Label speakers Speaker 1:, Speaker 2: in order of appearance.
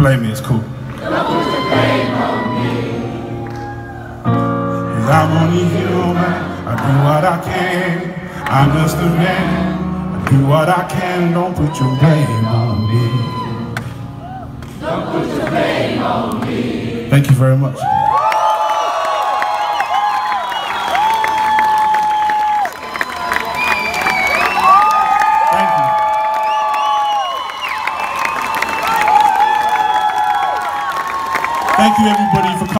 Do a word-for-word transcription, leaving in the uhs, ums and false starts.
Speaker 1: blame me, it's cool.
Speaker 2: Don't put the blame on me.
Speaker 1: Cause I'm only human, I do what I can. I'm just a man, I do what I can. Don't put your blame on me.
Speaker 2: Don't put your blame on me.
Speaker 1: Thank you very much. Thank you, everybody, for coming.